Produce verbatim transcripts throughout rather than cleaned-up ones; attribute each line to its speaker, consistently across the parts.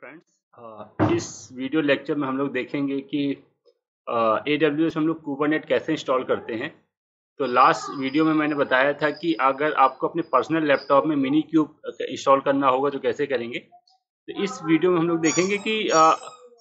Speaker 1: Friends, इस video lecture में हम लोग देखेंगे कि ए डब्ल्यू एस हम लोग कुबरनेट कैसे इंस्टॉल करते हैं। तो लास्ट वीडियो में मैंने बताया था कि अगर आपको अपने पर्सनल लैपटॉप में मिनी क्यूब इंस्टॉल करना होगा तो कैसे करेंगे। तो इस वीडियो में हम लोग देखेंगे कि आ,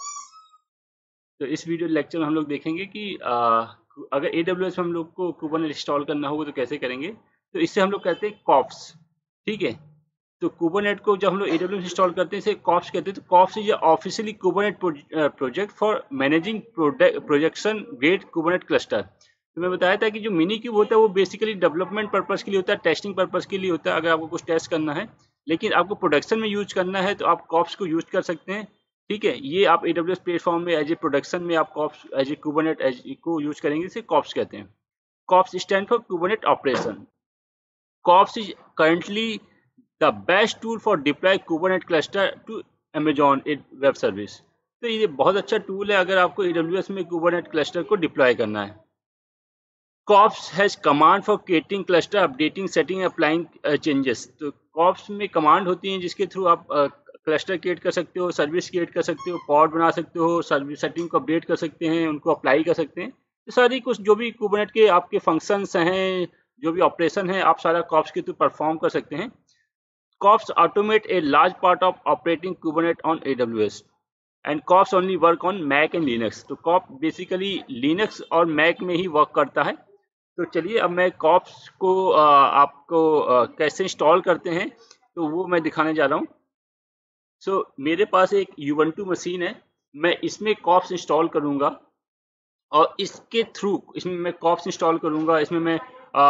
Speaker 1: तो इस वीडियो लेक्चर में हम लोग देखेंगे कि आ, अगर ए डब्ल्यू एस में हम लोग को कुबरनेट इंस्टॉल करना होगा तो कैसे करेंगे। तो इससे हम लोग कहते हैं कॉप्स, ठीक है। तो कुबरनेट को जब हम लोग एडब्ल्यूएस इंस्टॉल करते हैं इसे कॉप्स कहते हैं। तो kops is officially Kubernetes project for managing production grade Kubernetes cluster. तो मैं बताया था कि जो मिनी क्यूब होता है वो बेसिकली डेवलपमेंट पर्पस के लिए होता है, टेस्टिंग पर्पस के लिए होता है अगर आपको कुछ टेस्ट करना है। लेकिन आपको प्रोडक्शन में यूज करना है तो आप कॉप्स को यूज कर सकते हैं, ठीक है। ये आप एडब्ल्यूएस प्लेटफॉर्म में एज ए प्रोडक्शन में आप kops as a Kubernetes as को यूज करेंगे, इसे कॉप्स कहते हैं। Kops stand for Kubernetes operation. Kops is currently the best tool for deploy Kubernetes cluster to Amazon Web Service। तो ये बहुत अच्छा टूल है अगर आपको A W S में Kubernetes cluster को डिप्लॉय करना है। Kops has command for creating cluster, updating, setting, applying changes. तो कॉप्स में कमांड होती हैं जिसके थ्रू आप क्लस्टर uh, क्रिएट कर सकते हो, सर्विस क्रिएट कर सकते हो, पॉड बना सकते हो, सर्विस सेटिंग को अपडेट कर सकते हैं, उनको अप्लाई कर सकते हैं। तो सारी कुछ जो भी कुबरनेट के आपके फंक्शंस हैं, जो भी ऑपरेशन है, आप सारा कॉप्स के थ्रू परफॉर्म कर सकते हैं। Kops automate a large part of operating Kubernetes on A W S, and Kops only work on Mac and Linux। तो Kops basically Linux और Mac में ही वर्क करता है। तो चलिए अब मैं Kops को आ, आपको आ, कैसे इंस्टॉल करते हैं तो वो मैं दिखाने जा रहा हूँ। सो so, मेरे पास एक यूबंटू मशीन है, मैं इसमें Kops इंस्टॉल करूँगा और इसके थ्रू इसमें मैं Kops इंस्टॉल करूँगा, इसमें मैं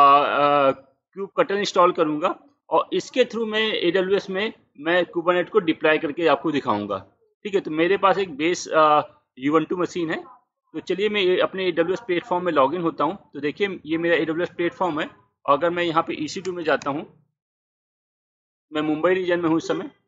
Speaker 1: क्यूब कटर इंस्टॉल करूँगा और इसके थ्रू मैं ए डब्ल्यू एस में मैं कुबरनेट को डिप्लॉय करके आपको दिखाऊंगा, ठीक है। तो मेरे पास एक बेस यूबंटू मशीन है। तो चलिए मैं अपने ए डब्ल्यू एस प्लेटफॉर्म में लॉगिन होता हूं। तो देखिए ये मेरा ए डब्ल्यू एस प्लेटफॉर्म है। अगर मैं यहाँ पे ई सी टू में जाता हूं, मैं मुंबई रीजन में हूँ इस समय।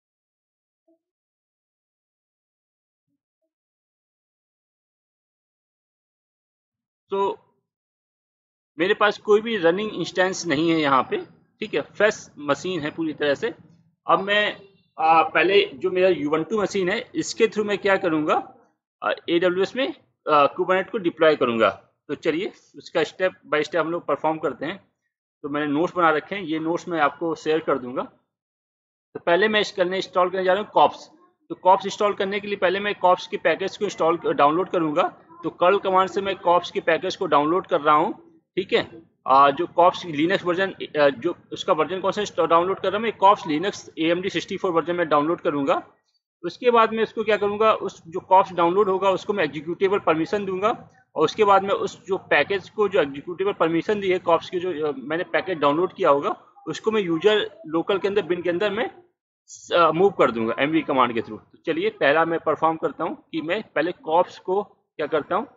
Speaker 1: तो मेरे पास कोई भी रनिंग इंस्टेंस नहीं है यहाँ पे, ठीक है। फ्रेश मशीन है पूरी तरह से। अब मैं आ, पहले जो मेरा यूबंटू मशीन है इसके थ्रू मैं क्या करूँगा, ए डब्ल्यू एस में कुबरनेट को डिप्लॉय करूँगा। तो चलिए उसका स्टेप बाय स्टेप हम लोग परफॉर्म करते हैं। तो मैंने नोट्स बना रखे हैं, ये नोट्स मैं आपको शेयर कर दूंगा। तो पहले मैं करने इंस्टॉल करने जा रहा हूँ कॉप्स। तो कॉप्स इंस्टॉल करने के लिए पहले मैं कॉप्स के पैकेज को इंस्टॉल डाउनलोड करूँगा। तो कर्ल कमांड से मैं कॉप्स के पैकेज को डाउनलोड कर रहा हूँ, ठीक है। आ, जो कॉप्स लिनक्स वर्जन, जो उसका वर्जन कौन सा डाउनलोड कर रहा हूँ मैं, kops Linux A M D sixty four version में डाउनलोड करूँगा। उसके बाद में उसको क्या करूँगा, उस जो कॉप्स डाउनलोड होगा उसको मैं एग्जीक्यूटेबल परमिशन दूंगा और उसके बाद में उस जो पैकेज को जो एग्जीक्यूटेबल परमिशन दी है कॉप्स की, जो मैंने पैकेज डाउनलोड किया होगा उसको मैं यूजर लोकल के अंदर बिन के अंदर में मूव कर दूंगा एमवी कमांड के थ्रू। तो चलिए पहला मैं परफॉर्म करता हूं कि मैं पहले कॉप्स को क्या करता हूं,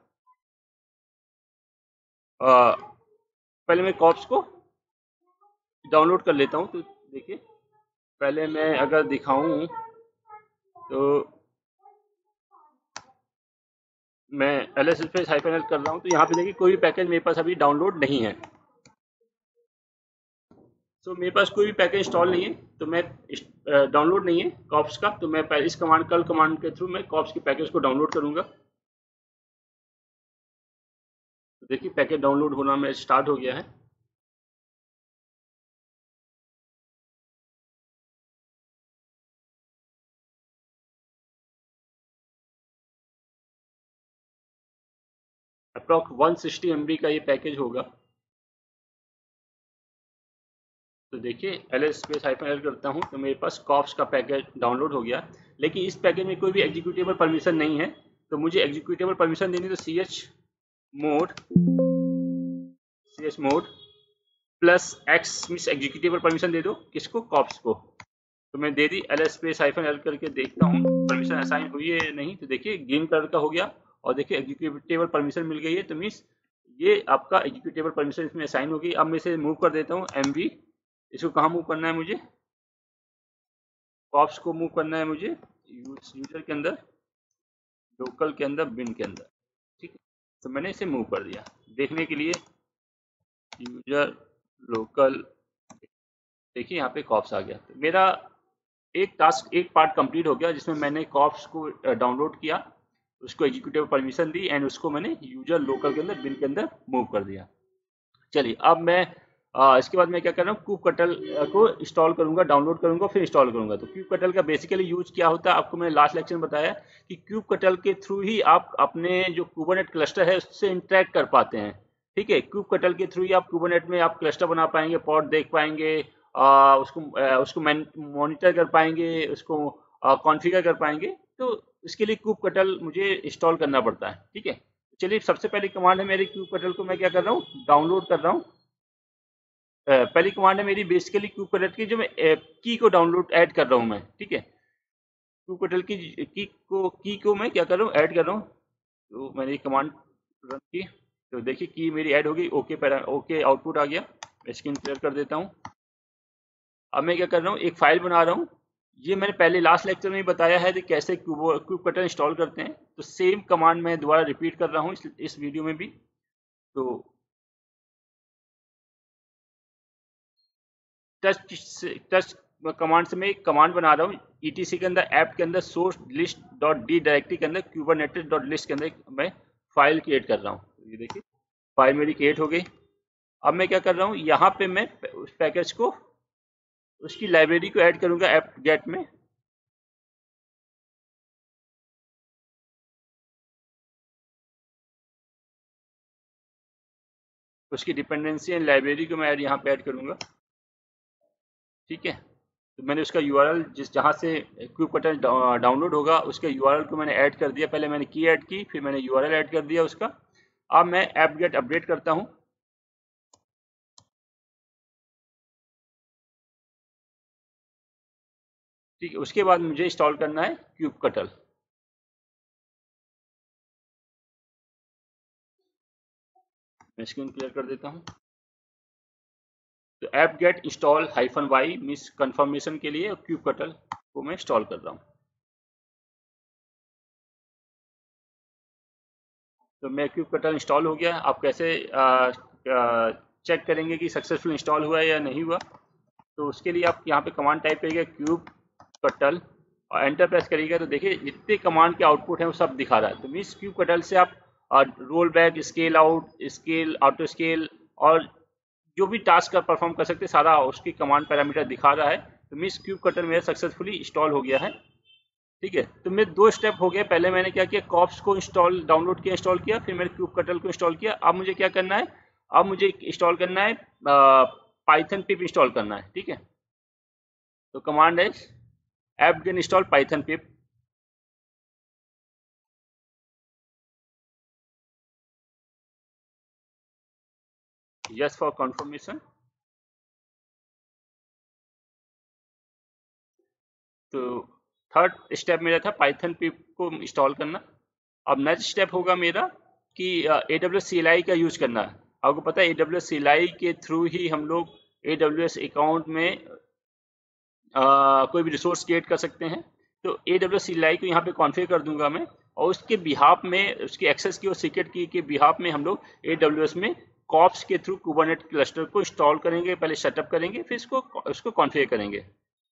Speaker 1: आ, पहले मैं कॉप्स को डाउनलोड कर लेता हूं। तो देखिए पहले मैं अगर दिखाऊं तो मैं L S space hyphen L कर रहा हूं। तो यहाँ पे देखिए कोई भी पैकेज मेरे पास अभी डाउनलोड नहीं है। तो मेरे पास कोई भी पैकेज इंस्टॉल नहीं है, तो मैं डाउनलोड नहीं है कॉप्स का। तो मैं इस कमांड कल कमांड के थ्रू मैं कॉप्स के पैकेज को डाउनलोड करूंगा। तो देखिए पैकेज डाउनलोड होना में स्टार्ट हो गया है। Approx one sixty M B का ये पैकेज होगा। तो देखिए L S space hyphen L करता हूँ तो मेरे पास कॉप्स का पैकेज डाउनलोड हो गया। लेकिन इस पैकेज में कोई भी एग्जीक्यूटेबल परमिशन नहीं है। तो मुझे एग्जीक्यूटेबल परमिशन देनी, तो C H mod C H mod plus X means executable permission दे दो, किसको, कॉप्स को। तो मैं दे दी L S space hyphen L करके देखता हूँ परमिशन असाइन हुई है नहीं। तो देखिए ग्रीन कलर का हो गया और देखिए एग्जीक्यूटेबल परमिशन मिल गई है। तो मीन्स ये आपका एग्जीक्यूटेबल परमिशन इसमें असाइन होगी। अब मैं इसे मूव कर देता हूँ एम वी। इसको कहाँ मूव करना है मुझे, कॉप्स को मूव करना है मुझे यूजर के अंदर, लोकल के अंदर, बिन के अंदर, ठीक है। तो मैंने इसे मूव कर दिया देखने के लिए, यूजर लोकल। देखिए यहाँ पे कॉप्स आ गया। तो मेरा एक टास्क एक पार्ट कंप्लीट हो गया जिसमें मैंने कॉप्स को डाउनलोड किया, उसको एग्जीक्यूटिव परमिशन दी एंड उसको मैंने यूजर लोकल के अंदर बिन के अंदर मूव कर दिया। चलिए अब मैं आ, इसके बाद मैं क्या कर रहा हूँ, क्यूब कटल को इंस्टॉल करूंगा, डाउनलोड करूंगा, फिर इंस्टॉल करूंगा। तो क्यूब कटल का बेसिकली यूज क्या होता है, आपको मैंने लास्ट लेक्चर में बताया कि क्यूब कटल के थ्रू ही आप अपने जो कुबरनेट क्लस्टर है उससे इंटरेक्ट कर पाते हैं। ठीक है, क्यूब कटल के थ्रू ही आप कुबरनेट में आप क्लस्टर बना पाएंगे, पॉड देख पाएंगे, आ, उसको आ, उसको मॉनिटर कर पाएंगे, उसको कॉन्फ़िगर कर पाएंगे। तो इसके लिए क्यूब कटल मुझे इंस्टॉल करना पड़ता है। ठीक है, चलिए सबसे पहली कमांड है मेरी, क्यूब कटल को मैं क्या कर रहा हूँ, डाउनलोड कर रहा हूँ। पहली कमांड है मेरी बेसिकली क्यूब कटल की, जो मैं की को डाउनलोड ऐड कर रहा हूँ मैं। ठीक है, क्यूब कटल की की को की को मैं क्या कर रहा हूँ, ऐड कर रहा हूँ। तो मैंने ये कमांड रन की, तो देखिए की मेरी ऐड हो गई, ओके पैरा ओके आउटपुट आ गया। मैं स्क्रीन क्लियर कर देता हूँ। अब मैं क्या कर रहा हूँ, एक फाइल बना रहा हूँ। ये मैंने पहले लास्ट लेक्चर में ही बताया है कि कैसे क्यूब क्यूब कटर इंस्टॉल करते हैं। तो सेम कमांड मैं दोबारा रिपीट कर रहा हूँ इस, इस वीडियो में भी। तो टच टच कमांड से मैं एक कमांड बना रहा हूँ, ईटीसी के अंदर ऐप के अंदर source list dot D directory के अंदर क्यूबरनेटिस डॉट लिस्ट के अंदर मैं फाइल क्रिएट कर रहा हूँ। ये देखिए फाइल मेरी क्रिएट हो गई। अब मैं क्या कर रहा हूँ, यहाँ पे मैं उस पैकेज को, उसकी लाइब्रेरी को ऐड करूंगा ऐप गेट में। उसकी डिपेंडेंसी एंड लाइब्रेरी को मैं ऐड यहाँ पे ऐड करूंगा। ठीक है, तो मैंने उसका यूआरएल जिस जहाँ से क्यूब कटर डाउनलोड होगा उसके यूआरएल को मैंने ऐड कर दिया। पहले मैंने की ऐड की, फिर मैंने यूआरएल ऐड कर दिया उसका। अब मैं ऐप गेट अपडेट करता हूँ। ठीक है, उसके बाद मुझे इंस्टॉल करना है क्यूब कटल। मैं स्क्रीन क्लियर कर देता हूँ। तो apt get install hyphen Y मिस कंफर्मेशन के लिए क्यूब कटल को मैं इंस्टॉल कर रहा हूँ। तो मैं क्यूब कटल इंस्टॉल हो गया। आप कैसे आ, आ, चेक करेंगे कि सक्सेसफुल इंस्टॉल हुआ है या नहीं हुआ, तो उसके लिए आप यहाँ पे कमांड टाइप करिएगा क्यूब कटल और एंटर प्रेस करिएगा। तो देखिए जितने कमांड के आउटपुट हैं वो सब दिखा रहा है। तो मिस क्यूब कटल से आप roll back, scale out, scale auto scale और जो भी टास्क आप परफॉर्म कर सकते हैं सारा उसकी कमांड पैरामीटर दिखा रहा है। तो मिस क्यूब कटर मेरा सक्सेसफुली इंस्टॉल हो गया है। ठीक है, तो मेरे दो स्टेप हो गए। पहले मैंने क्या किया, कॉप्स को इंस्टॉल डाउनलोड किया, इंस्टॉल किया, फिर मैंने क्यूब कटल को इंस्टॉल किया। अब मुझे क्या करना है, अब मुझे इंस्टॉल करना है पाइथन पिप इंस्टॉल करना है। ठीक है, तो कमांड है apt get install python pip. Yes for confirmation. तो थर्ड स्टेप मेरा था पाइथन पिप को इंस्टॉल करना। अब नेक्स्ट स्टेप होगा मेरा कि A W S C L I का यूज करना है। आपको पता है A W S C L I के थ्रू ही हम लोग ए डब्ल्यू एस अकाउंट में आ, कोई भी रिसोर्स क्रिएट कर सकते हैं। तो A W S C L I को यहाँ पे कॉन्फ़िगर कर दूंगा मैं, और उसके बिहाफ में, उसके एक्सेस की और सीक्रेट की के बिहाफ में हम लोग ए डब्ल्यू एस में कॉप्स के थ्रू कुबरनेट क्लस्टर को इंस्टॉल करेंगे, पहले सेटअप करेंगे, फिर इसको उसको कॉन्फ़िगर करेंगे।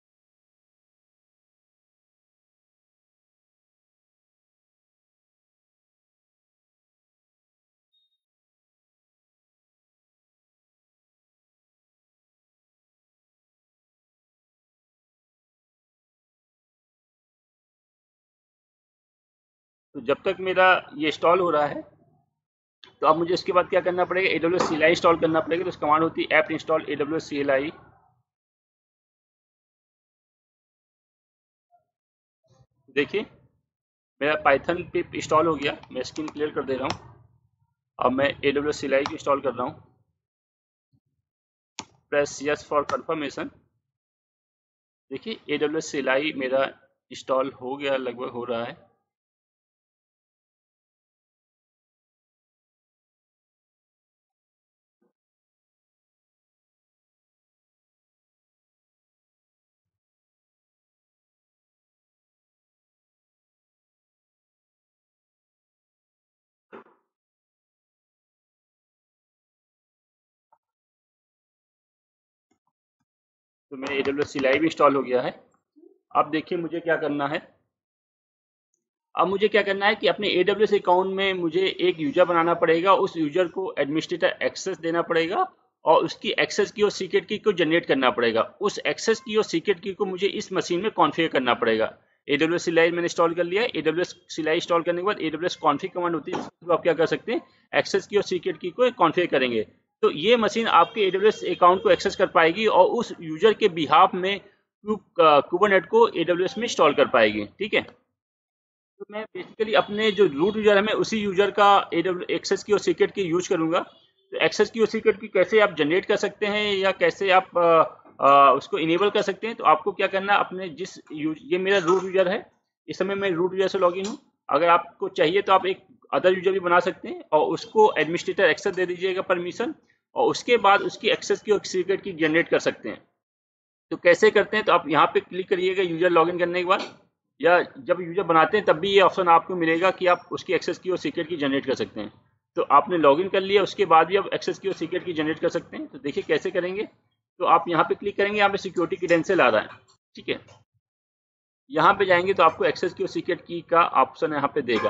Speaker 1: तो जब तक मेरा ये इंस्टॉल हो रहा है, तो अब मुझे इसके बाद क्या करना पड़ेगा, A W S C L I install करना पड़ेगा। तो उस कमांड होती है apt install A W S C L I. देखिए मेरा पाइथन पिप इंस्टॉल हो गया। मैं स्क्रीन क्लियर कर दे रहा हूँ। अब मैं A W S C L I को इंस्टॉल कर रहा हूँ। Press yes for confirmation. देखिए A W S C L I मेरा इंस्टॉल हो गया, लगभग हो रहा है। तो मेरा A W S C L I भी इंस्टॉल हो गया है। अब देखिए मुझे क्या करना है। अब मुझे क्या करना है कि अपने ए डब्ल्यू एस अकाउंट में मुझे एक यूजर बनाना पड़ेगा, उस यूजर को एडमिनिस्ट्रेटर एक्सेस देना पड़ेगा और उसकी एक्सेस की और सीक्रेट की को जनरेट करना पड़ेगा। उस एक्सेस की और सीक्रेट की को मुझे इस मशीन में कॉन्फ़िगर करना पड़ेगा। ए डब्ल्यू एस सिलाई मैंने इंस्टॉल कर लिया है। A W S CLI install करने के बाद A W S config command होती है, तो आप क्या कर सकते हैं, एक्सेस की और सीक्रेट की को कॉन्फ़िगर करेंगे। तो ये मशीन आपके ए डब्ल्यू एस अकाउंट को एक्सेस कर पाएगी और उस यूजर के बिहाफ में कुबरनेट को ए डब्ल्यू एस में इंस्टॉल कर पाएगी। ठीक है, तो मैं बेसिकली अपने जो रूट यूजर है मैं उसी यूजर का ए डब्ल्यू एक्सेस की और सीक्रेट की यूज करूंगा। तो एक्सेस की और सीक्रेट की कैसे आप जनरेट कर सकते हैं या कैसे आप आ, आ, उसको इनेबल कर सकते हैं, तो आपको क्या करना है, अपने जिस यूज ये मेरा रूट यूजर है, इस समय मैं रूट यूजर से लॉगिन हूँ। अगर आपको चाहिए तो आप एक अदर यूजर भी बना सकते हैं और उसको एडमिनिस्ट्रेटर एक्सेस दे दीजिएगा परमिशन, और उसके बाद उसकी एक्सेस की और सीक्रेट की जनरेट कर सकते हैं। तो कैसे करते हैं, तो आप यहाँ पे क्लिक करिएगा यूजर लॉगिन करने के बाद, या जब यूजर बनाते हैं तब भी ये ऑप्शन आपको मिलेगा कि आप उसकी एक्सेस की और सीक्रेट की जनरेट कर सकते हैं। तो आपने लॉगिन कर लिया, उसके बाद भी आप एक्सेस की और सीक्रेट की जनरेट कर सकते हैं। तो देखिए कैसे करेंगे, तो आप यहाँ पे क्लिक करेंगे, यहाँ पे सिक्योरिटी क्रेडेंशियल आ रहा है। ठीक है, यहाँ पे जाएंगे तो आपको एक्सेस की और सीक्रेट की का ऑप्शन यहाँ पे देगा।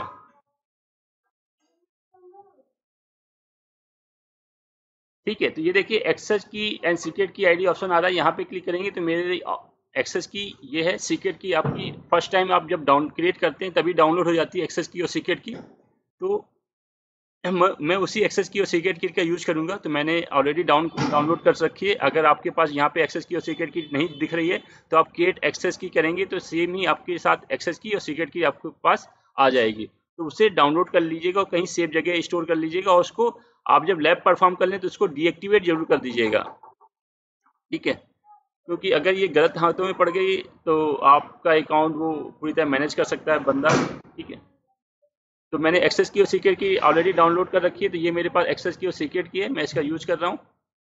Speaker 1: ठीक है, तो ये देखिए access key and secret key ID option आ रहा है, यहाँ पे क्लिक करेंगे तो मेरे एक्सेस की ये है, सीक्रेट की आपकी फर्स्ट टाइम आप जब डाउन क्रिएट करते हैं तभी डाउनलोड हो जाती है एक्सेस की और सीक्रेट की। तो मैं उसी एक्सेस की और सीक्रेट की का यूज करूंगा। तो मैंने ऑलरेडी डाउन डाउनलोड कर रखी है। अगर आपके पास यहाँ पे एक्सेस की और सीक्रेट की नहीं दिख रही है तो आप क्रिएट एक्सेस की करेंगे तो सेम ही आपके साथ एक्सेस की और सीक्रेट की आपके पास आ जाएगी। तो उसे डाउनलोड कर लीजिएगा और कहीं सेफ जगह स्टोर कर लीजिएगा, और उसको आप जब लैब परफॉर्म कर लें तो उसको डीएक्टिवेट जरूर कर दीजिएगा। ठीक है, क्योंकि अगर ये गलत हाथों में पड़ गई तो आपका अकाउंट वो पूरी तरह मैनेज कर सकता है बंदा। ठीक है, तो मैंने एक्सेस की और सीक्रेट की ऑलरेडी डाउनलोड कर रखी है, तो ये मेरे पास एक्सेस की और सीक्रेट की है, मैं इसका यूज कर रहा हूँ।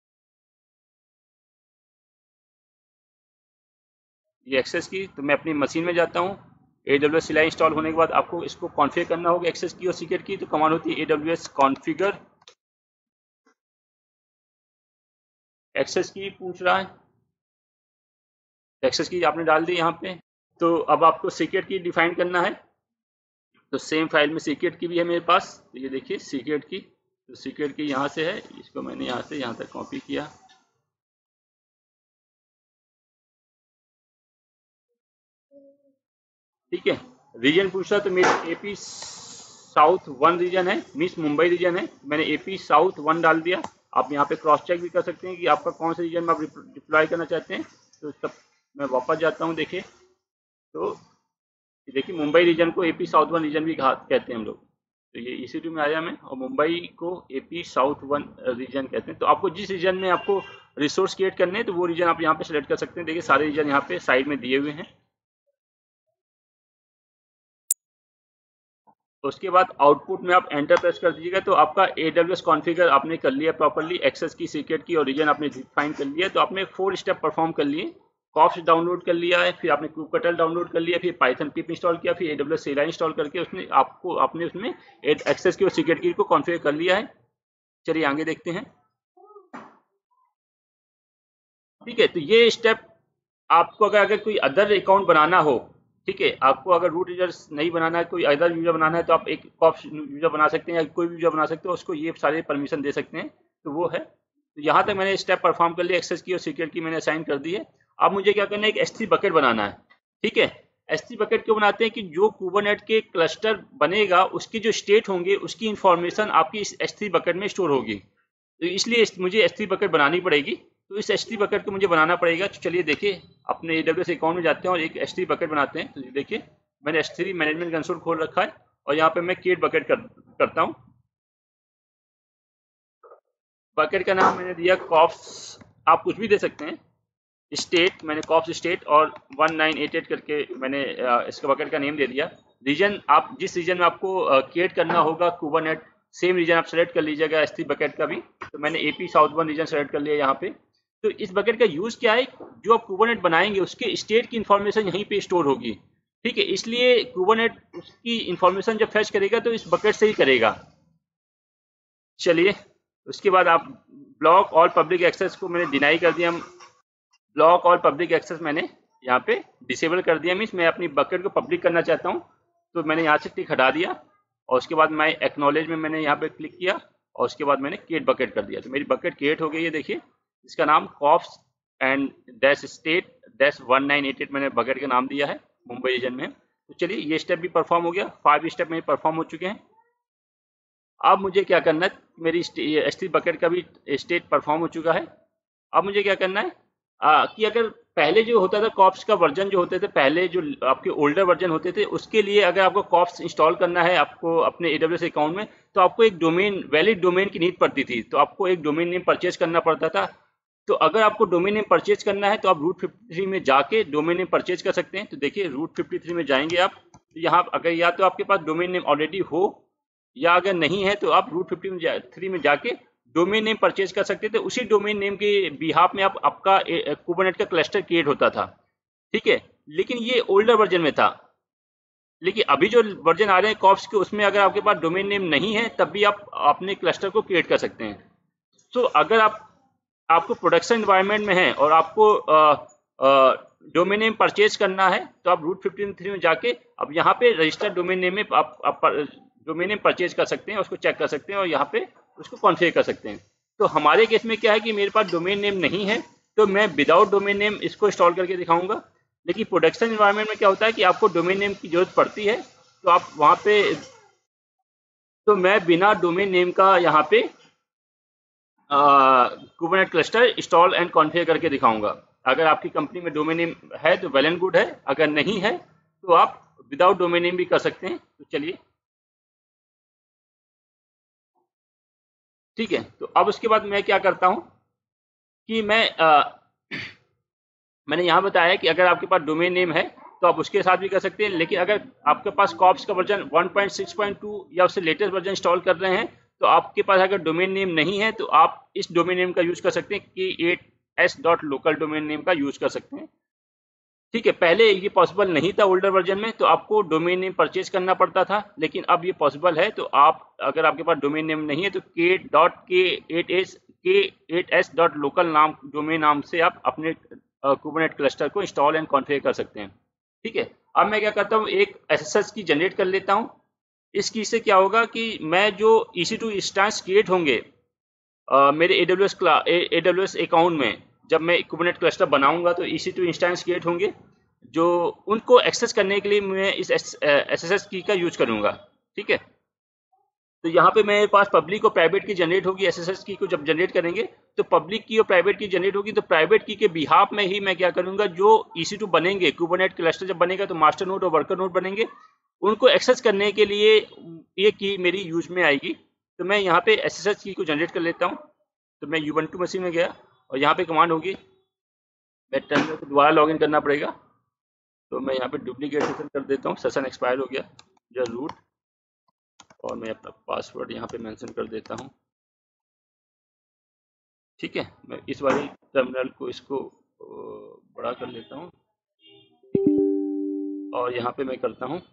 Speaker 1: ये एक्सेस की, तो मैं अपनी मशीन में जाता हूँ। A W S CLI install होने के बाद आपको इसको कॉन्फ़िगर करना होगा एक्सेस की और सीक्रेट की। तो कमांड होती है A W S configure. Access key पूछ रहा है, एक्सेस की आपने डाल दी यहाँ पे। तो अब आपको सीक्रेट की डिफाइन करना है, तो सेम फाइल में सीक्रेट की भी है मेरे पास। तो ये देखिए सीक्रेट की, तो सीक्रेट की यहाँ से है, इसको मैंने यहाँ से यहाँ तक कॉपी किया। ठीक है, रीजन पूछा तो मेरे एपी साउथ वन रीजन है, मीन्स मुंबई रीजन है, मैंने एपी साउथ वन डाल दिया। आप यहाँ पे क्रॉस चेक भी कर सकते हैं कि आपका कौन से रीजन में आप डिप्लॉय करना चाहते हैं। तो सब मैं वापस जाता हूँ, देखिए तो देखिए मुंबई रीजन को एपी साउथ वन रीजन भी कहते हैं हम लोग। तो ये इसी में आया मैं, और मुंबई को एपी साउथ वन रीजन कहते हैं। तो आपको जिस रीजन में आपको रिसोर्स क्रिएट करने हैं तो वो रीजन आप यहाँ पे सेलेक्ट कर सकते हैं। देखिए सारे रीजन यहाँ पे साइड में दिए हुए हैं। उसके बाद आउटपुट में आप एंटर प्रेस कर दीजिएगा, तो आपका ए डब्ल्यू एस कॉन्फ़िगर आपने कर लिया प्रॉपर्ली, एक्सेस की, सीक्रेट की और रीजन आपने डिफाइन कर लिया। तो आपने फोर स्टेप परफॉर्म कर लिए। कॉप्स डाउनलोड कर लिया है, फिर आपने क्यूबकटल डाउनलोड कर लिया, फिर पाइथन पिप इंस्टॉल किया, फिर A W S CLI install करके उसने आपको आपने उसमें एक्सेस की और सीक्रेट की को कॉन्फ़िगर कर लिया है। चलिए आगे देखते हैं। ठीक है, तो ये स्टेप आपको अगर अगर कोई अदर अकाउंट बनाना हो, ठीक है, आपको अगर रूट यूजर नहीं बनाना है, कोई अदर यूजर बनाना है, तो आप एक कॉप्स यूजर बना सकते हैं या कोई भी यूजर बना सकते हो, उसको ये सारे परमिशन दे सकते हैं। तो वो है, तो यहाँ तक मैंने स्टेप परफॉर्म कर लिया, एक्सेस की और सीक्रेट की मैंने असाइन कर दी है। अब मुझे क्या करना है, एक एस थ्री बकेट बनाना है। ठीक है, एस थ्री बकेट क्यों बनाते हैं कि जो कुबरनेट के क्लस्टर बनेगा उसकी जो स्टेट होंगे उसकी इंफॉर्मेशन आपकी इस एस थ्री बकेट में स्टोर होगी। तो इसलिए मुझे एस थ्री बकेट बनानी पड़ेगी। तो इस एस थ्री बकेट को मुझे बनाना पड़ेगा। तो चलिए देखिए, अपने ए डब्ल्यू एस अकाउंट में जाते हैं और एक एस थ्री बकेट बनाते हैं। तो देखिए मैंने एस थ्री मैनेजमेंट कंसोल खोल रखा है और यहाँ पे मैं क्रिएट बकेट कर, करता हूँ। बकेट का नाम मैंने दिया कॉप्स, आप कुछ भी दे सकते हैं। स्टेट मैंने कॉप्स स्टेट और वन नाइन एट एट करके मैंने इसका बकेट का नेम दे दिया। रीजन, आप जिस रीजन में आपको क्रिएट करना होगा कुबरनेट, सेम रीजन आप सेलेक्ट कर लीजिएगा एस थ्री बकेट का भी। तो मैंने AP south one region select कर लिया यहाँ पे। तो इस बकेट का यूज क्या है, जो आप कुबरनेट बनाएंगे उसके स्टेट की इंफॉर्मेशन यहीं पे स्टोर होगी। ठीक है, इसलिए कुबरनेट उसकी इंफॉर्मेशन जब फैच करेगा तो इस बकेट से ही करेगा। चलिए उसके बाद आप ब्लॉक और पब्लिक एक्सेस को मैंने डिनाई कर दिया। ब्लॉक और पब्लिक एक्सेस मैंने यहाँ पे डिसेबल कर दिया, मीन्स मैं अपनी बकेट को पब्लिक करना चाहता हूँ, तो मैंने यहाँ से टिक हटा दिया और उसके बाद मैं एक्नॉलेज में मैंने यहाँ पे क्लिक किया और उसके बाद मैंने क्रिएट बकेट कर दिया। तो मेरी बकेट क्रिएट हो गई है, देखिए इसका नाम kops and dash state dash one nine eight eight मैंने बकेट का नाम दिया है, मुंबई रीजन में। तो चलिए ये स्टेप भी परफॉर्म हो गया, फाइव स्टेप मेरे परफॉर्म हो चुके हैं। अब मुझे क्या करना है, मेरी एस थ्री बकेट का भी स्टेट परफॉर्म हो चुका है। अब मुझे क्या करना है आ, कि अगर पहले जो होता था कॉप्स का वर्जन जो होते थे, पहले जो आपके ओल्डर वर्जन होते थे, उसके लिए अगर आपको कॉप्स इंस्टॉल करना है आपको अपने एडब्ल्यूएस अकाउंट में, तो आपको एक डोमेन, वैलिड डोमेन की नीड पड़ती थी, तो आपको एक डोमेन नेम परचेज करना पड़ता था। तो अगर आपको डोमेन नेम परचेज करना है तो आप रूट फिफ्टी थ्री में जाके डोमेन नेम परचेज कर सकते हैं। तो देखिए रूट फिफ्टी थ्री में जाएंगे आप, तो यहाँ अगर या तो आपके पास डोमेन नेम ऑलरेडी हो या अगर नहीं है तो आप रूट फिफ्टी थ्री में जाके डोमेन नेम परचेज कर सकते थे। उसी डोमेन नेम के बिहाफ में आप आपका कुबरनेट का क्लस्टर क्रिएट होता था, ठीक है। लेकिन ये ओल्डर वर्जन में था, लेकिन अभी जो वर्जन आ रहे हैं कॉप्स के, उसमें अगर आपके पास डोमेन नेम नहीं है तब भी आप अपने क्लस्टर को क्रिएट कर सकते हैं। तो अगर आप आपको प्रोडक्शन एनवायरनमेंट में है और आपको डोमेन नेम परचेज करना है तो आप रूट फिफ्टी थ्री में जाके अब यहाँ पे रजिस्टर्ड डोमेन नेम में आप, आप डोमेन नेम परचेज कर सकते हैं, उसको चेक कर सकते हैं और यहाँ पे उसको कॉन्फ़िगर कर सकते हैं। तो हमारे केस में क्या है कि मेरे पास डोमेन नेम नहीं है, तो मैं विदाउट डोमेन नेम इसको इंस्टॉल करके दिखाऊंगा। लेकिन प्रोडक्शन एनवायरनमेंट में क्या होता है कि आपको डोमेन नेम की जरूरत पड़ती है, तो आप वहाँ पे, तो मैं बिना डोमेन नेम का यहाँ पे Kubernetes cluster install and configure करके दिखाऊंगा। अगर आपकी कंपनी में डोमेन नेम है तो वेल एंड गुड है, अगर नहीं है तो आप विदाउट डोमेन नेम भी कर सकते हैं। तो चलिए ठीक है। तो अब उसके बाद मैं क्या करता हूं कि मैं आ, मैंने यहाँ बताया कि अगर आपके पास डोमेन नेम है तो आप उसके साथ भी कर सकते हैं, लेकिन अगर आपके पास कॉप्स का version one point six point two या उससे लेटेस्ट वर्जन इंस्टॉल कर रहे हैं तो आपके पास अगर डोमेन नेम नहीं है तो आप इस डोमेन नेम का यूज कर सकते हैं कि eight S dot local domain name का यूज कर सकते हैं, ठीक है। पहले ये पॉसिबल नहीं था ओल्डर वर्जन में, तो आपको डोमेन नेम परचेज करना पड़ता था, लेकिन अब ये पॉसिबल है। तो आप अगर आपके पास डोमेन नेम नहीं है तो के dot K eight S K eight S dot local नाम डोमेन नाम से आप अपने कुबरनेट क्लस्टर को इंस्टॉल एंड कॉन्फ़िगर कर सकते हैं, ठीक है। अब मैं क्या करता हूँ, एक एसएसएस की जनरेट कर लेता हूँ। इस की से क्या होगा कि मैं जो E C two instance create होंगे uh, मेरे एडब्ल्यूएस एडब्ल्यूएस अकाउंट में, जब मैं कुबरनेट क्लस्टर बनाऊंगा तो E C two instance create होंगे, जो उनको एक्सेस करने के लिए मैं इस एसएसएस की का यूज करूंगा, ठीक है। तो यहाँ पे मेरे पास पब्लिक और प्राइवेट की जनरेट होगी। एसएसएस की को जब जनरेट करेंगे तो पब्लिक की और प्राइवेट की जनरेट होगी, तो प्राइवेट की के बिहाफ में ही मैं क्या करूंगा, जो ई सी टू बनेंगे कुबरनेट क्लस्टर जब बनेगा तो मास्टर नोड और वर्कर नोड बनेंगे, उनको एक्सेस करने के लिए ये की मेरी यूज में आएगी। तो मैं यहाँ पे एसएसएस की को जनरेट कर लेता हूँ। तो मैं यूबंटू मशीन में गया और यहाँ पे कमांड होगी, मैं टर्मिनल को दोबारा लॉगिन करना पड़ेगा। तो मैं यहाँ पे डुप्लीकेट सेशन कर देता हूँ, सेशन एक्सपायर हो गया, जो रूट, और मैं अपना पासवर्ड यहाँ पे मेंशन कर देता हूँ, ठीक है। मैं इस वाली टर्मिनल को इसको बड़ा कर लेता हूँ और यहाँ पे मैं करता हूँ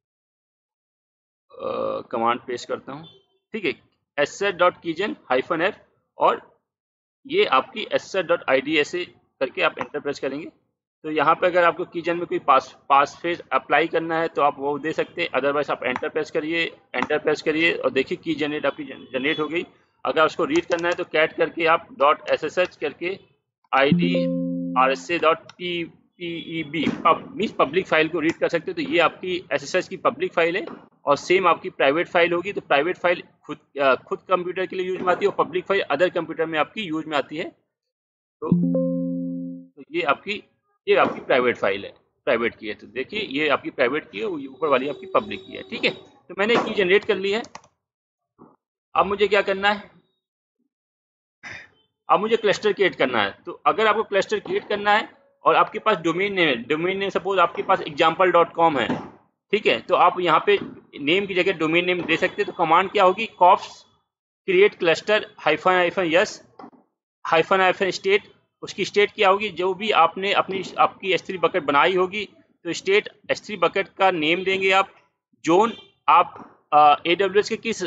Speaker 1: कमांड पेस्ट करता हूँ, ठीक है, SS dot keygen hyphen F, और ये आपकी एसएस डॉट आई डी ऐसे करके आप एंटर प्रेस करेंगे। तो यहाँ पे अगर आपको कीजन में कोई पास पास फेज अप्लाई करना है तो आप वो दे सकते हैं, अदरवाइज आप एंटर प्रेस करिए, एंटर प्रेस करिए और देखिए की जनरेट आपकी जनरेट हो गई। अगर उसको रीड करना है तो कैट करके आप डॉट एस एस एच करके I D R S A dot P P E B means public file को रीड कर सकते हो। तो ये आपकी एस एस एच की पब्लिक फाइल है और सेम आपकी प्राइवेट फाइल होगी। तो प्राइवेट फाइल खुद खुद कंप्यूटर के लिए यूज में आती है और पब्लिक फाइल अदर कंप्यूटर में आपकी यूज में आती है। तो, तो ये आपकी ये आपकी प्राइवेट फाइल है, प्राइवेट की है। तो देखिए ये आपकी प्राइवेट की है, ऊपर वाली आपकी पब्लिक की है, ठीक है। तो मैंने की जनरेट कर ली है। अब मुझे क्या करना है, अब मुझे क्लस्टर क्रिएट करना है। तो अगर आपको क्लस्टर क्रिएट करना है और आपके पास डोमेन नेम है, डोमेन नेम सपोज आपके पास एग्जाम्पल डॉट कॉम है, ठीक है, तो आप यहाँ पे नेम की जगह डोमेन नेम दे सकते हैं। तो कमांड क्या होगी, kops create cluster hyphen hyphen yes hyphen hyphen state. उसकी स्टेट क्या होगी, जो भी आपने अपनी आपकी एस थ्री बकेट बनाई होगी तो स्टेट एस थ्री बकेट का नेम देंगे आप। जोन आप ए डब्ल्यू एस के किस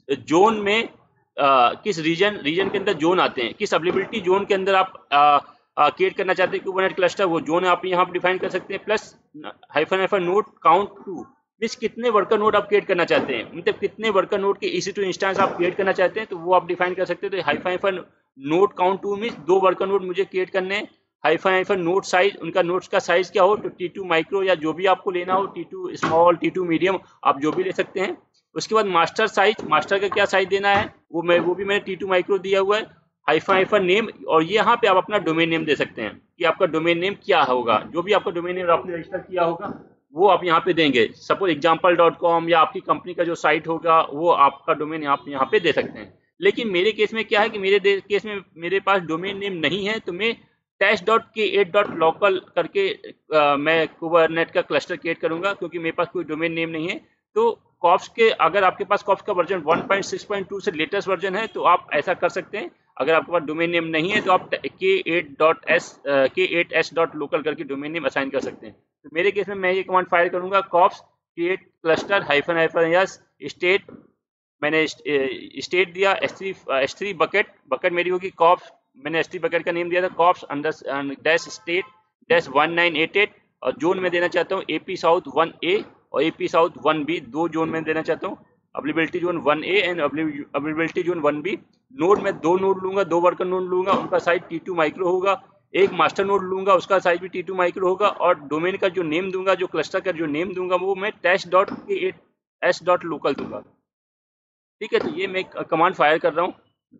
Speaker 1: जोन में आ, किस रीजन रीजन के अंदर जोन आते हैं, किस अवेलेबिलिटी जोन के अंदर आप क्रिएट करना चाहते हैं कुबरनेट क्लस्टर, वो जोन आप यहाँ पर डिफाइन कर सकते हैं। Plus hyphen hyphen node count two, means कितने वर्कर नोड आप क्रिएट करना चाहते हैं, मतलब कितने वर्कर नोड के ई सी टू इंस्टेंस आप क्रिएट करना चाहते हैं, तो वो आप डिफाइन कर सकते हैं। तो hyphen hyphen node count two means दो वर्कर नोड मुझे क्रिएट करने हैं। हाइफन हाइफन नोड साइज, उनका नोड्स का साइज क्या हो, तो टी टू माइक्रो या जो भी आपको लेना हो, T two small, T two medium, आप जो भी ले सकते हैं। उसके बाद मास्टर साइज, मास्टर का क्या साइज देना है वो मैं वो भी मैंने टी टू माइक्रो दिया हुआ है। हाइफन हाइफन नेम, और ये यहाँ पे आप अपना डोमेन नेम दे सकते हैं कि आपका डोमेन नेम क्या होगा, जो भी आपका डोमेन नेम आपने रजिस्टर किया होगा वो आप यहाँ पे देंगे। सपोज एग्जाम्पल डॉट कॉम या आपकी कंपनी का जो साइट होगा वो आपका डोमेन आप यहाँ पे दे सकते हैं। लेकिन मेरे केस में क्या है कि मेरे केस में मेरे पास डोमेन नेम नहीं है, तो मैं test dot K eight dot local करके आ, मैं कुबरनेट का क्लस्टर क्रिएट करूंगा, क्योंकि मेरे पास कोई डोमेन नेम नहीं है। तो कॉप्स के, अगर आपके पास कॉप्स का version one point six point two से लेटेस्ट वर्जन है तो आप ऐसा कर सकते हैं। अगर आपके पास डोमेन नेम नहीं है तो आप K eight dot S K eight S dot local करके डोमेन नेम असाइन कर सकते हैं। तो मेरे केस में मैं ये कमांड फायर करूंगा, kops create cluster hyphen hyphen yes state, मैंने स्टेट दिया S three S three bucket, bucket मेरी होगी कॉप्स, मैंने एस थ्री बकेट का नेम दिया था kops under dash state dash one nine eight eight, और जोन में देना चाहता हूँ एपी साउथ वन ए और एपी साउथ वन बी, दो जोन में देना चाहता हूँ। Availability zone one A and availability zone one B. Node में दो नोड लूंगा, दो वर्कर नोड लूंगा, उनका साइज टी टू माइक्रो होगा। एक मास्टर नोड लूंगा, उसका साइज भी टी टू माइक्रो होगा। और डोमेन का जो नेम दूंगा, जो क्लस्टर का जो नेम दूंगा वो मैं test dot K eight S dot local दूंगा। ठीक है, तो ये मैं कमांड फायर कर रहा हूँ।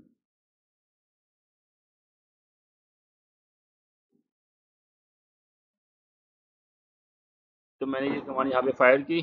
Speaker 1: तो मैंने ये कमांड यहाँ पे फायर की,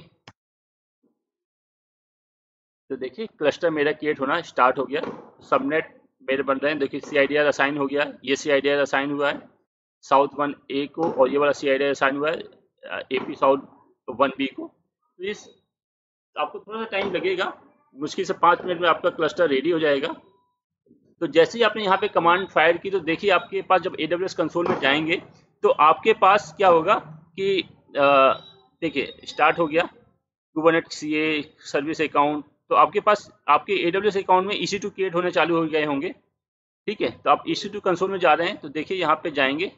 Speaker 1: तो देखिए क्लस्टर मेरा क्रिएट होना स्टार्ट हो गया। सबनेट मेरे बन रहे हैं, देखिए C I D R assign हो गया, ये C I D R assign हुआ है साउथ वन ए को, और ये वाला C I D R assign हुआ है A P south one B को। तो इस आपको थोड़ा सा टाइम लगेगा, मुश्किल से पाँच मिनट में आपका क्लस्टर रेडी हो जाएगा। तो जैसे ही आपने यहाँ पे कमांड फायर की, तो देखिए आपके पास जब ए डब्ल्यू एस कंसोल में जाएंगे तो आपके पास क्या होगा कि देखिए स्टार्ट हो गया कुबरनेट सी ए सर्विस अकाउंट। तो आपके पास आपके ए डब्ल्यू एस अकाउंट में ई सी टू क्रिएट होने चालू हो गए होंगे। ठीक है, तो आप ई सी टू कंसोल में जा रहे हैं, तो देखिए यहाँ पे जाएंगे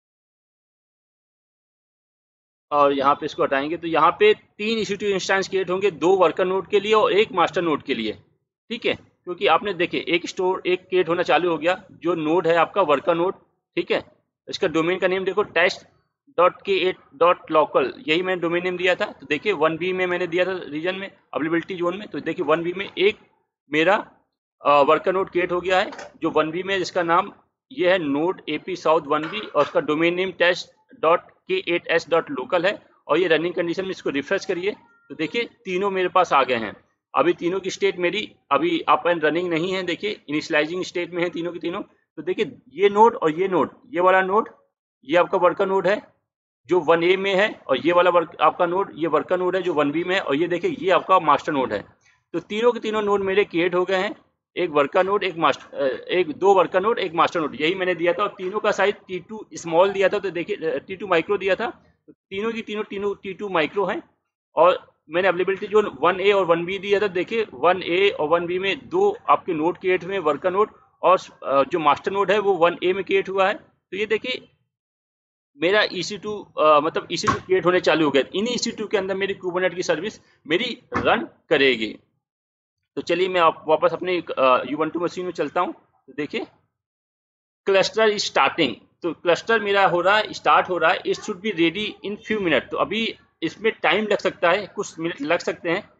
Speaker 1: और यहाँ पे इसको हटाएंगे, तो यहाँ पे तीन E C two instance create होंगे, दो वर्कर नोड के लिए और एक मास्टर नोड के लिए। ठीक है, क्योंकि आपने देखिए एक स्टोर एक क्रिएट होना चालू हो गया, जो नोड है आपका वर्कर नोड। ठीक है, इसका डोमेन का नेम देखो test dot K eight dot local, यही मैंने डोमेन नेम दिया था। तो देखिए वन बी में मैंने दिया था रीजन में, अवेलेबिलिटी जोन में। तो देखिए वन बी में एक मेरा वर्कर नोड क्रिएट हो गया है, जो वन बी में, जिसका नाम ये है node AP south one B, और उसका domain name test dot K eight S dot local है। और ये रनिंग कंडीशन में इसको रिफ्रेश करिए, तो देखिए तीनों मेरे पास आ गए हैं। अभी तीनों की स्टेट मेरी अभी अप एंड रनिंग नहीं है, देखिए इनिशियलाइजिंग स्टेट में है तीनों की तीनों। तो देखिए ये नोड और ये नोड, ये वाला नोड ये आपका वर्कर नोड है जो वन ए में है, और ये वाला वर्क आपका नोड ये वर्कर नोड है जो वन बी में है, और ये देखिए ये आपका मास्टर नोड है। तो तीनों के तीनों नोड मेरे क्रिएट हो गए हैं, एक वर्कर नोड एक मास्टर एक दो वर्कर नोड एक मास्टर नोड, यही मैंने दिया था। और तीनों का साइज टी टू स्मॉल दिया था, तो देखिए टी टू माइक्रो दिया था। तो तीनों की तीनों तीनों टी टू माइक्रो हैं। और मैंने अवेलेबिलिटी जो वन ए और वन बी दिया था, देखिए वन ए और वन बी में दो आपके नोड क्रिएट हुए, वर्कर नोड, और जो मास्टर नोड है वो वन ए में क्रिएट हुआ है। तो ये देखिए मेरा ई सी टू मतलब ई सी टू क्रिएट होने चालू हो गया। इन ई सी टू के अंदर मेरी कुबरनेट की सर्विस मेरी रन करेगी। तो चलिए मैं आप वापस अपने यूबंटू मशीन में चलता हूँ। तो देखिए क्लस्टर इज स्टार्टिंग, तो क्लस्टर मेरा हो रहा है, स्टार्ट हो रहा है। It should be ready in few minute, तो अभी इसमें टाइम लग सकता है, कुछ मिनट लग सकते हैं।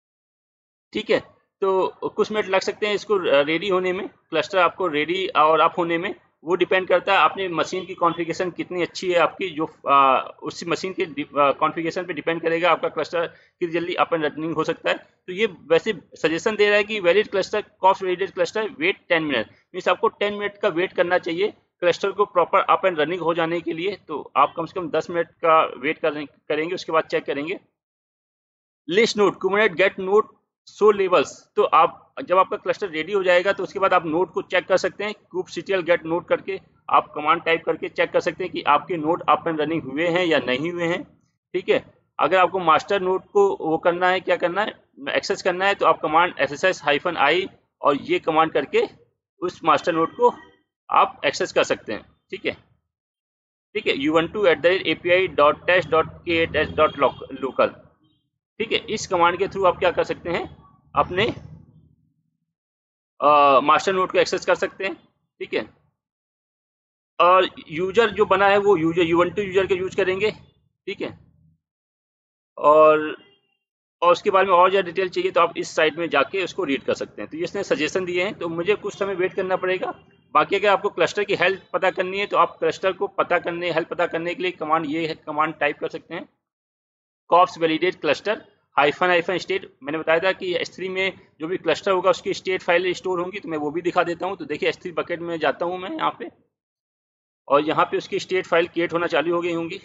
Speaker 1: ठीक है, तो कुछ मिनट लग सकते हैं इसको रेडी होने में, क्लस्टर आपको रेडी और अप होने में। वो डिपेंड करता है अपने मशीन की कॉन्फ़िगरेशन कितनी अच्छी है आपकी, जो आ, उसी मशीन के कॉन्फ़िगरेशन पे डिपेंड करेगा आपका क्लस्टर कितनी जल्दी अप एंड रनिंग हो सकता है। तो ये वैसे सजेशन दे रहा है कि valid cluster cost validated cluster wait ten minute, means आपको टेन मिनट का वेट करना चाहिए क्लस्टर को प्रॉपर अप एंड रनिंग हो जाने के लिए। तो आप कम से कम दस मिनट का वेट करेंगे, उसके बाद चेक करेंगे। List node Kubernetes get node show labels, तो आप जब आपका क्लस्टर रेडी हो जाएगा तो उसके बाद आप नोड को चेक कर सकते हैं, kubectl गेट नोड करके आप कमांड टाइप करके चेक कर सकते हैं कि आपके नोड अप एंड रनिंग हुए हैं या नहीं हुए हैं। ठीक है, अगर आपको मास्टर नोड को वो करना है, क्या करना है, एक्सेस करना है, तो आप command S S S hyphen I और ये कमांड करके उस मास्टर नोड को आप एक्सेस कर सकते हैं। ठीक है, ठीक है, U one two at the rate A P I dot test dot K eight S dot local. ठीक है, इस कमांड के थ्रू आप क्या कर सकते हैं, अपने मास्टर नोड को एक्सेस कर सकते हैं। ठीक है, और यूजर जो बना है वो user U one two user के यूज करेंगे। ठीक है, और और उसके बारे में और ज़्यादा डिटेल चाहिए तो आप इस साइट में जाके उसको रीड कर सकते हैं। तो ये इसने सजेशन दिए हैं, तो मुझे कुछ समय वेट करना पड़ेगा। बाकी अगर आपको क्लस्टर की हेल्थ पता करनी है तो आप क्लस्टर को पता करने हेल्थ पता करने के लिए कमांड ये है, कमांड टाइप कर सकते हैं, kops validate cluster hyphen hyphen state. मैंने बताया था कि एस थ्री में जो भी क्लस्टर होगा उसकी स्टेट फाइल स्टोर होंगी, तो मैं वो भी दिखा देता हूँ। तो देखिए एस थ्री बकेट में जाता हूँ मैं यहाँ पे, और यहाँ पे उसकी स्टेट फाइल क्रिएट होना चालू हो गई होंगी।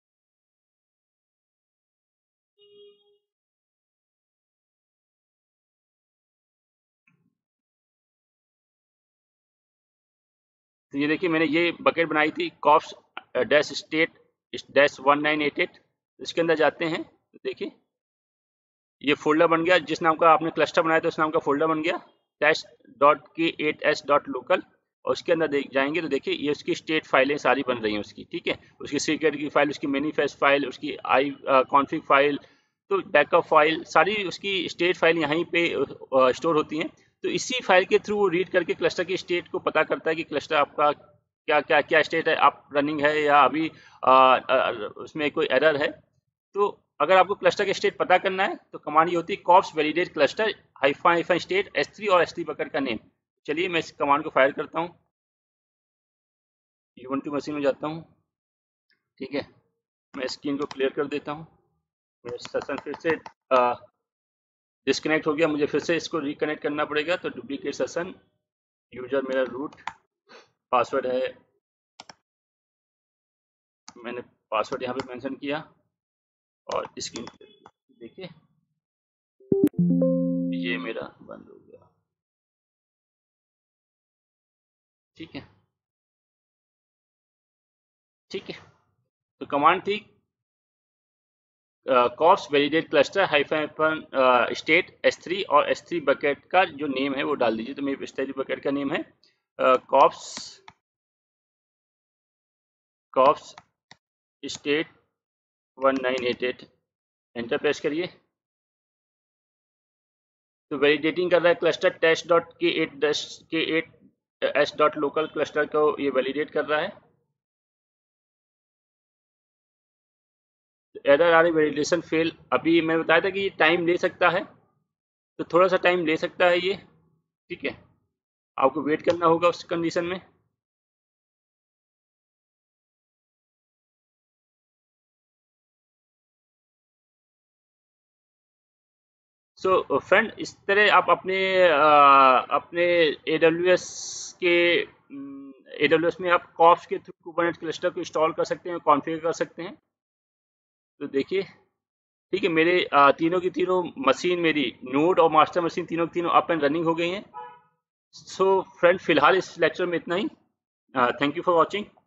Speaker 1: तो ये देखिए मैंने ये बकेट बनाई थी kops dash state dash one nine eight eight. इसके अंदर जाते हैं तो देखिए ये फोल्डर बन गया, जिस नाम का आपने क्लस्टर बनाया था उस नाम का फोल्डर बन गया, test dot K eight S dot local. और उसके अंदर देख जाएंगे तो देखिए ये उसकी स्टेट फाइलें सारी बन रही हैं उसकी। ठीक है, उसकी सीक्रेट की फाइल, उसकी मैनिफेस्ट फाइल, उसकी आई कॉन्फिग फाइल, तो बैकअप फाइल, सारी उसकी स्टेट फाइल यहीं पे स्टोर होती हैं। तो इसी फाइल के थ्रू वो रीड करके क्लस्टर की स्टेट को पता करता है कि क्लस्टर आपका क्या क्या क्या स्टेट है, आप रनिंग है या अभी आ, आ, उसमें कोई एरर है। तो अगर आपको क्लस्टर के स्टेट पता करना है तो कमांड ये होती है kops validate cluster hyphen hyphen state S three और एस थ्री बकेट का नेम। चलिए मैं इस कमांड को फायर करता हूँ, यू वन टू मशीन में जाता हूँ। ठीक है, मैं स्क्रीन को क्लियर कर देता हूँ। मेरा सेशन फिर से डिस्कनेक्ट हो गया, मुझे फिर से इसको रिकनेक्ट करना पड़ेगा। तो डुप्लीकेट सेशन, यूजर मेरा रूट, पासवर्ड है, मैंने पासवर्ड यहाँ पे मेंशन किया, और स्क्रीन देखिए ये मेरा बंद हो गया। ठीक है, ठीक है, तो कमांड थी kops validate cluster hyphen hyphen state S three, और एस थ्री बकेट का जो नेम है वो डाल दीजिए। तो मेरे एस थ्री बकेट का नेम है kops kops state one nine eight eight. Enter press करिए। तो वैलिडेटिंग कर रहा है cluster test dot K eight K eight S dot local cluster को ये वैलिडेट कर रहा है। एरर आ रही वैलिडेशन फेल। अभी मैंने बताया था कि ये टाइम ले सकता है, तो थोड़ा सा टाइम ले सकता है ये। ठीक है, आपको वेट करना होगा उस कंडीशन में। सो so, फ्रेंड इस तरह आप अपने आ, अपने ए डब्ल्यू एस के ए डब्ल्यू एस में आप कॉप्स के थ्रू कुबरनेट क्लस्टर को इंस्टॉल कर सकते हैं, कॉन्फ़िगर कर सकते हैं। तो देखिए ठीक है, मेरे आ, तीनों की तीनों मशीन, मेरी नोड और मास्टर मशीन तीनों की तीनों अप एंड रनिंग हो गई हैं। सो so, फ्रेंड फिलहाल इस लेक्चर में इतना ही। Thank you for watching.